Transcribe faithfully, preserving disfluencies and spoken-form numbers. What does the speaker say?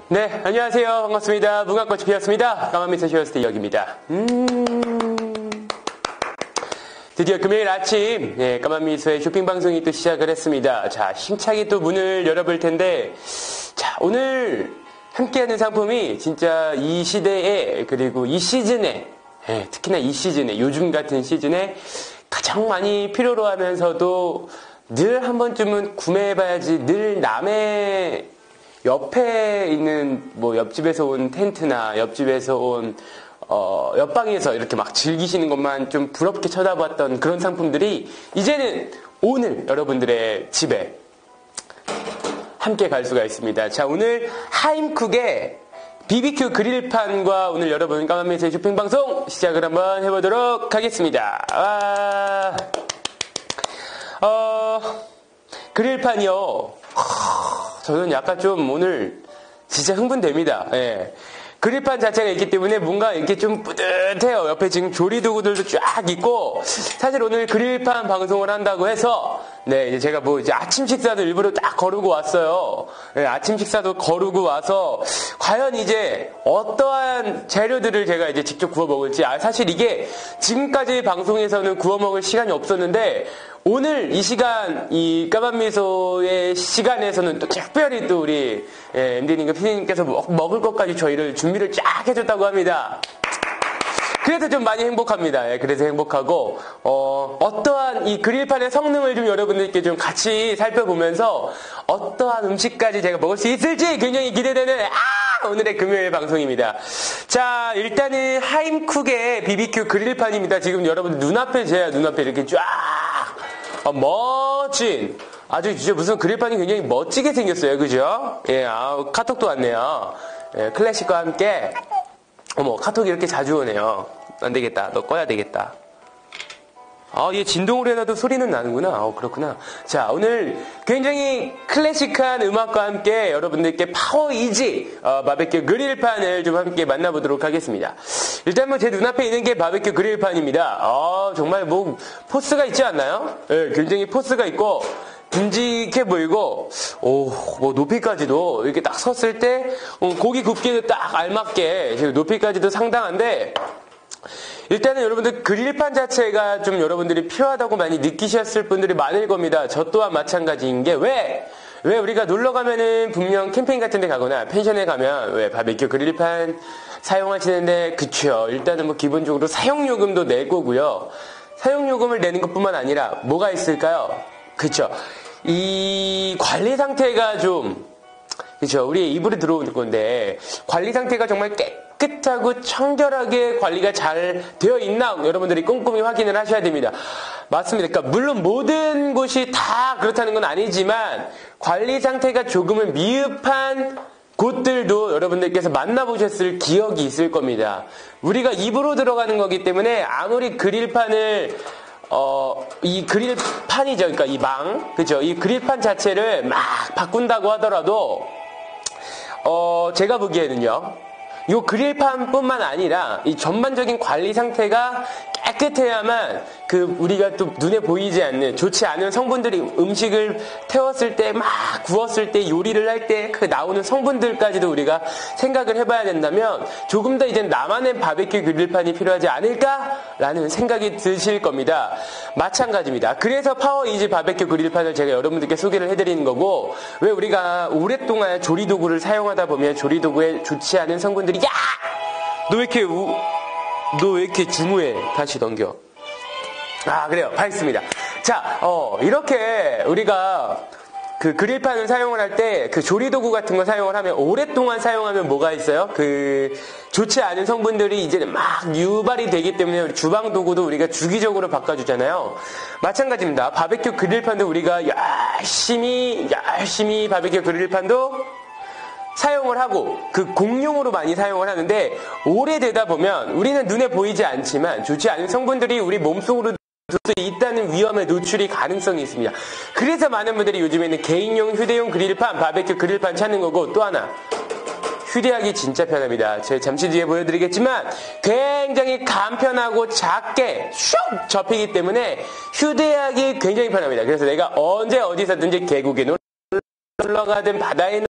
네, 안녕하세요. 반갑습니다. 무궁화꽃이 피었습니다. 까만미소 쇼호스트 이혁입니다. 음... 드디어 금요일 아침, 예, 까만미소의 쇼핑 방송이 또 시작을 했습니다. 자, 힘차게 또 문을 열어볼 텐데, 자, 오늘 함께하는 상품이 진짜 이 시대에, 그리고 이 시즌에, 예, 특히나 이 시즌에, 요즘 같은 시즌에 가장 많이 필요로 하면서도 늘 한 번쯤은 구매해봐야지, 늘 남의 옆에 있는 뭐 옆집에서 온 텐트나 옆집에서 온 어, 옆방에서 이렇게 막 즐기시는 것만 좀 부럽게 쳐다봤던 그런 상품들이 이제는 오늘 여러분들의 집에 함께 갈 수가 있습니다. 자, 오늘 하임쿡의 비비큐 그릴판과 오늘 여러분 까만미소의 쇼핑 방송 시작을 한번 해보도록 하겠습니다. 아, 어, 그릴판이요. 저는 약간 좀 오늘 진짜 흥분됩니다. 예. 그릴판 자체가 있기 때문에 뭔가 이렇게 좀 뿌듯해요. 옆에 지금 조리도구들도 쫙 있고, 사실 오늘 그릴판 방송을 한다고 해서, 네, 이제 제가 뭐 이제 아침 식사도 일부러 딱 거르고 왔어요. 네, 아침 식사도 거르고 와서, 과연 이제 어떠한 재료들을 제가 이제 직접 구워 먹을지, 아, 사실 이게 지금까지 방송에서는 구워 먹을 시간이 없었는데, 오늘 이 시간, 이 까만미소의 시간에서는 또 특별히 또 우리 예, 엠디님과 피디님께서 먹, 먹을 것까지 저희를 준비를 쫙 해줬다고 합니다. 그래서 좀 많이 행복합니다. 예, 그래서 행복하고 어, 어떠한 이 그릴판의 성능을 좀 여러분들께 좀 같이 살펴보면서 어떠한 음식까지 제가 먹을 수 있을지 굉장히 기대되는 아, 오늘의 금요일 방송입니다. 자, 일단은 하임쿡의 비비큐 그릴판입니다. 지금 여러분 눈앞에 제 눈앞에 이렇게 쫙 아, 멋진 아주 진짜 무슨 그릴판이 굉장히 멋지게 생겼어요. 그죠? 예, 아, 카톡도 왔네요. 예, 클래식과 함께 어머, 카톡이 이렇게 자주 오네요. 안 되겠다. 너 꺼야 되겠다. 아, 얘 진동으로 해놔도 소리는 나는구나. 어, 그렇구나. 자, 오늘 굉장히 클래식한 음악과 함께 여러분들께 파워 이지 어, 바베큐 그릴판을 좀 함께 만나보도록 하겠습니다. 일단 뭐 제 눈앞에 있는 게 바베큐 그릴판입니다. 아, 정말 뭐 포스가 있지 않나요? 예, 굉장히 포스가 있고 듬직해 보이고, 오, 뭐 높이까지도 이렇게 딱 섰을 때 어, 고기 굽기도 딱 알맞게 지금 높이까지도 상당한데. 일단은 여러분들 그릴판 자체가 좀 여러분들이 필요하다고 많이 느끼셨을 분들이 많을 겁니다. 저 또한 마찬가지인 게 왜? 왜 우리가 놀러 가면은 분명 캠핑 같은 데 가거나 펜션에 가면 왜 바베큐 그릴판 사용하시는데 그쵸. 일단은 뭐 기본적으로 사용요금도 낼 거고요. 사용요금을 내는 것뿐만 아니라 뭐가 있을까요? 그쵸. 이 관리 상태가 좀 그쵸. 우리 입으로 들어오는 건데 관리 상태가 정말 깨끗하고 청결하게 관리가 잘 되어 있나 여러분들이 꼼꼼히 확인을 하셔야 됩니다. 맞습니다. 그러니까 물론 모든 곳이 다 그렇다는 건 아니지만 관리 상태가 조금은 미흡한 곳들도 여러분들께서 만나보셨을 기억이 있을 겁니다. 우리가 입으로 들어가는 거기 때문에 아무리 그릴판을 어, 이 그릴판이죠. 그러니까 이 망, 그죠? 이 그릴판 자체를 막 바꾼다고 하더라도, 어, 제가 보기에는요, 이 그릴판뿐만 아니라 이 전반적인 관리 상태가 깨끗해야만 그 우리가 또 눈에 보이지 않는 좋지 않은 성분들이 음식을 태웠을 때 막 구웠을 때 요리를 할 때 그 나오는 성분들까지도 우리가 생각을 해봐야 된다면 조금 더 이제 나만의 바베큐 그릴판이 필요하지 않을까라는 생각이 드실 겁니다. 마찬가지입니다. 그래서 파워 이지 바베큐 그릴판을 제가 여러분들께 소개를 해드리는 거고 왜 우리가 오랫동안 조리도구를 사용하다 보면 조리도구에 좋지 않은 성분들이 야! 너 왜 이렇게 우... 너 왜 이렇게 중후해? 다시 넘겨. 아, 그래요. 알겠습니다. 자, 어, 이렇게 우리가 그 그릴판을 사용을 할 때 그 조리도구 같은 거 사용을 하면 오랫동안 사용하면 뭐가 있어요? 그 좋지 않은 성분들이 이제 막 유발이 되기 때문에 주방 도구도 우리가 주기적으로 바꿔주잖아요. 마찬가지입니다. 바베큐 그릴판도 우리가 열심히 열심히 바베큐 그릴판도 사용을 하고 그 공용으로 많이 사용을 하는데 오래되다 보면 우리는 눈에 보이지 않지만 좋지 않은 성분들이 우리 몸속으로 있다는 위험에 노출이 가능성이 있습니다. 그래서 많은 분들이 요즘에는 개인용 휴대용 그릴판, 바베큐 그릴판 찾는 거고 또 하나 휴대하기 진짜 편합니다. 제가 잠시 뒤에 보여드리겠지만 굉장히 간편하고 작게 슉 접히기 때문에 휴대하기 굉장히 편합니다. 그래서 내가 언제 어디서든지 계곡에 놀러 가든 바다에